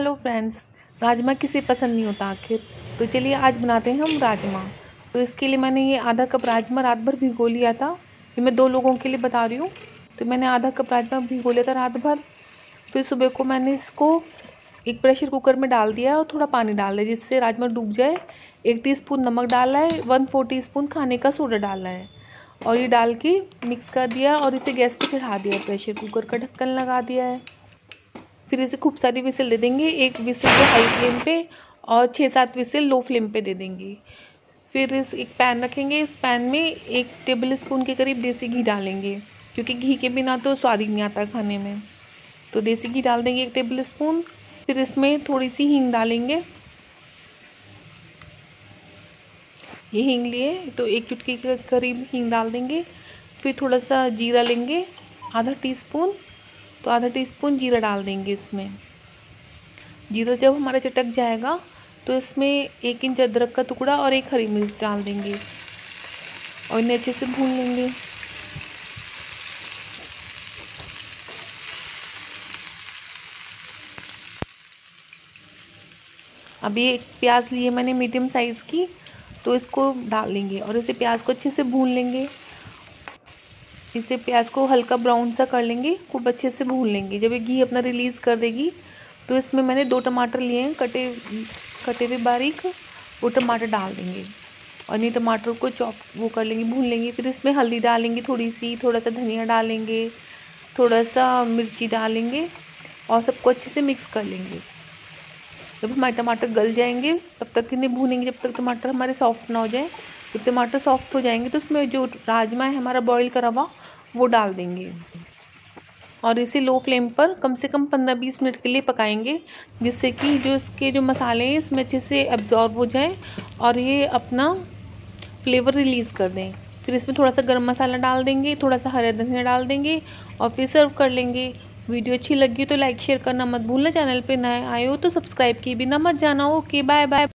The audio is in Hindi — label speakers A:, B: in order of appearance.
A: हेलो फ्रेंड्स, राजमा किसे पसंद नहीं होता आखिर। तो चलिए आज बनाते हैं हम राजमा। तो इसके लिए मैंने ये आधा कप राजमा रात भर भिगो लिया था। ये मैं 2 लोगों के लिए बता रही हूँ। तो मैंने आधा कप राजमा भिगो लिया था रात भर। फिर सुबह को मैंने इसको एक प्रेशर कुकर में डाल दिया है और थोड़ा पानी डाल दिया जिससे राजमा डूब जाए। 1 टीस्पून नमक डाला है, 1/4 टीस्पून खाने का सोडा डाला है और ये डाल के मिक्स कर दिया और इसे गैस पे चढ़ा दिया। प्रेशर कुकर का ढक्कन लगा दिया है। फिर इसे खूब सारी विसिल दे देंगे। 1 विसिल को हाई फ्लेम पे और 6-7 विसिल लो फ्लेम पे दे देंगे। फिर एक पैन रखेंगे। इस पैन में 1 टेबल स्पून के करीब देसी घी डालेंगे क्योंकि घी के बिना तो स्वाद ही नहीं आता खाने में। तो देसी घी डाल देंगे 1 टेबल स्पून। फिर इसमें थोड़ी सी हींग डालेंगे। ये हींग लिए तो 1 चुटकी के करीब हींग डाल देंगे। फिर थोड़ा सा जीरा लेंगे, आधा टीस्पून। तो आधा टीस्पून जीरा डाल देंगे इसमें। जीरा जब हमारा चटक जाएगा तो इसमें 1 इंच अदरक का टुकड़ा और 1 हरी मिर्च डाल देंगे और इन्हें अच्छे से भून लेंगे। अभी एक प्याज लिए मैंने मीडियम साइज़ की, तो इसको डाल लेंगे और इसे प्याज को अच्छे से भून लेंगे। इसे प्याज को हल्का ब्राउन सा कर लेंगे, खूब अच्छे से भून लेंगे। जब ये घी अपना रिलीज़ कर देगी तो इसमें मैंने 2 टमाटर लिए हैं कटे हुए बारीक, वो टमाटर डाल देंगे और इन्हीं टमाटर को वो कर लेंगे, भून लेंगे। फिर इसमें हल्दी डालेंगे थोड़ी सी, थोड़ा सा धनिया डालेंगे, थोड़ा सा मिर्ची डालेंगे और सबको अच्छे से मिक्स कर लेंगे। जब हमारे टमाटर गल जाएंगे तब तक इन्हें भूनेंगे जब तक टमाटर हमारे सॉफ्ट ना हो जाए। जब टमाटर सॉफ्ट हो जाएंगे तो उसमें जो राजमा है हमारा बॉईल करा हुआ वो डाल देंगे और इसे लो फ्लेम पर कम से कम 15-20 मिनट के लिए पकाएंगे जिससे कि जो इसके जो मसाले हैं इसमें अच्छे से एब्जॉर्ब हो जाए और ये अपना फ्लेवर रिलीज़ कर दें। फिर इसमें थोड़ा सा गरम मसाला डाल देंगे, थोड़ा सा हरा धनिया डाल देंगे और फिर सर्व कर लेंगे। वीडियो अच्छी लगी तो लाइक शेयर करना मत भूलना। चैनल पे नए आए हो तो सब्सक्राइब किए बिना मत जाना। Okay, bye bye.